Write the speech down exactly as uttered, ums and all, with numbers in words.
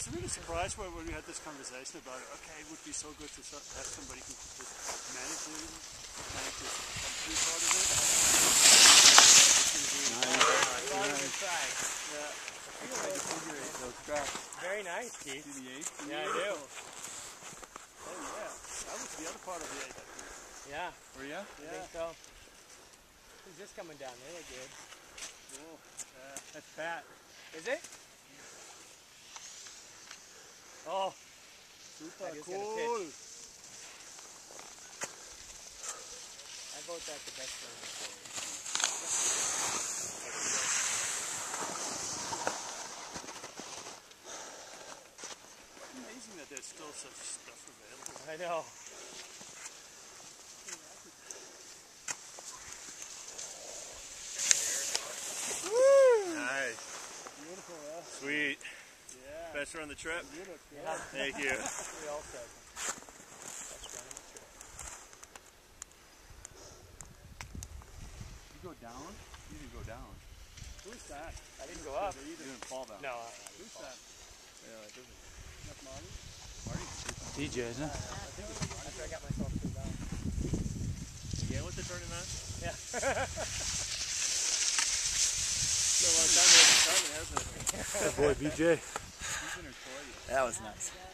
was really surprised when, when we had this conversation about it. Okay, it would be so good to so, have somebody who could just manage it, manage this complete part of it. Nice. Nice. Nice. Yeah. Those straps. Very nice, Keith. See the eight? Yeah, I do. Oh yeah, that was the other part of the eight. Yeah. Were ya? I Yeah. think so. Who's this coming down? They look good. Oh, uh, That's fat. Is it? Oh, super I just got a cool. pitch. I vote that the best one. Amazing that there's still such stuff available. I know. Nice. Beautiful, yeah. Sweet. Yeah. Best run of the trip? Beautiful. Yeah. Thank you. We all said. Best run of the trip. You go down? You didn't go down. Who's that? I didn't go up. You didn't fall down. No. I, I Who's didn't fall. that? Yeah, it doesn't. Not Marty? Marty? B J, isn't it? After I got myself too down. Again with the turning on? Yeah. It's been a long time we haven't done it, hasn't it? That boy B J. He's in her toy. That was nice.